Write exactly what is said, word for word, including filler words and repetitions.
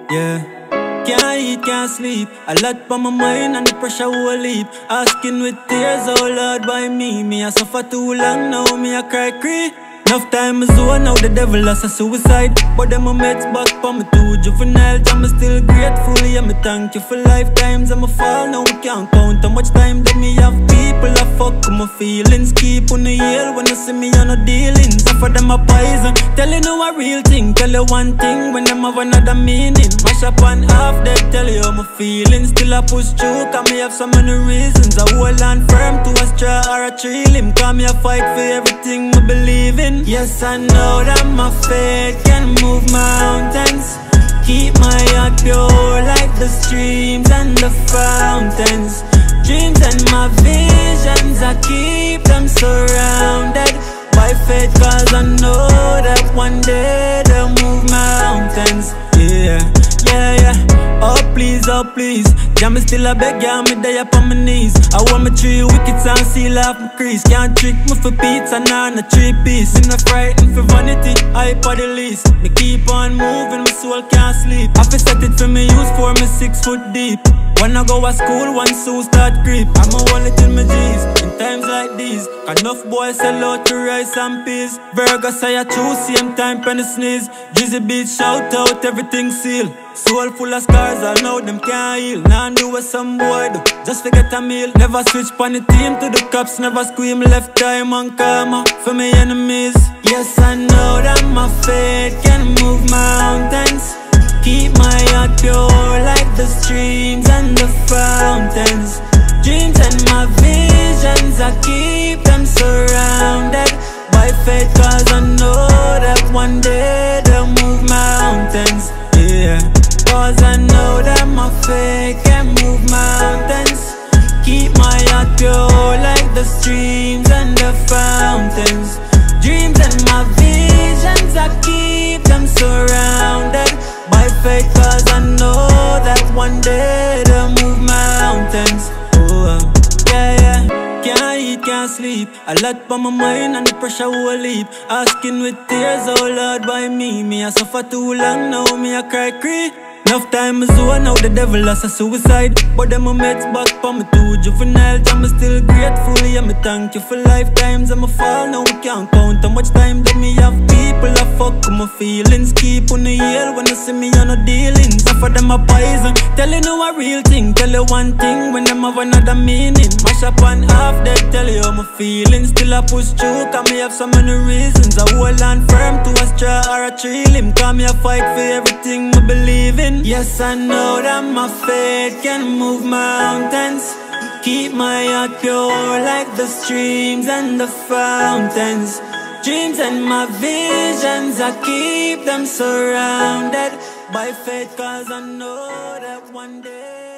Yeah. Can't eat, can't sleep. A lot on my mind and the pressure will leap. Asking with tears, oh Lord, why me? Me I suffer too long now, me I cry cree. Enough time is over now, the devil has a suicide. But them my mates back for me too juvenile. I'm still grateful, yeah, me thank you for lifetimes. I'm a fall now, we can't count how much time that me have. People I fuck with my feelings. Keep on the yell when you see me on no dealings. For them a poison, telling you a real thing. Tell you one thing when them have another meaning. Mash up and half dead, tell you how my feelings. Still I push through, cause me have so many reasons. I hold on firm to a straw or a tree limb. Cause me a fight for everything I believe in. Yes, I know that my faith can move mountains. Keep my heart pure like the streams and the fountains. Dreams and my visions, I keep them surrounded by faith, cause I know that one day they'll move mountains. Yeah, yeah, yeah. Oh please, oh please. Yeah, me still a beg, yeah, me die up on my knees. I want my three wickets and seal off my crease. Can't trick me for pizza, nah, no three piece. Me not frightened for vanity, I for the least. Me keep on moving, my soul can't sleep. I fi set it for me use for me six foot deep. When I go to school, one soon start creep. I'ma hold it in my G's in times like these. Enough boys sell out to rice and peas. Burger say I choose, same time penny sneeze. Drizzy beat shout out, everything seal. Soul full of scars, I know them can't heal. Now do what some boy do, just forget a meal. Never switch pon the team to the cops, never scream left time on karma for my enemies. Yes, I know that my faith can move mountains. Keep my heart pure like the streams and the fountains. Dreams and my visions, I keep them surrounded by faith, cause I know that one day they'll move mountains. Yeah, cause I know that my faith can move mountains. Keep my heart pure like the streams and the fountains. Dreams and my visions, I keep them surrounded by faith, cause I know that one day they'll move mountains. Oh, yeah, yeah. Can't eat, can't sleep. A lot on my mind and the pressure will leap. Asking with tears, oh Lord, why me? Me I suffer too long now, me I cry cree. Enough time is over now, the devil has a suicide. But them my mates back for me too juvenile. I'm still grateful, yeah, me thank you for lifetimes. I'm a fall now, we can't count how much time that me have. People I fuck with my feelings. Keep on the yell when you see me on no dealings. For them a poison, telling you a real thing. Tell you one thing when them have another meaning. Mash up and half dead, tell you how my feelings. Still I push through, cause me have so many reasons. I hold on firm to a straw or a tree limb. Cause me a fight for everything I believe in. Yes, I know that my faith can move mountains. Keep my heart pure like the streams and the fountains. Dreams and my visions, I keep them surrounded by faith, cause I know that one day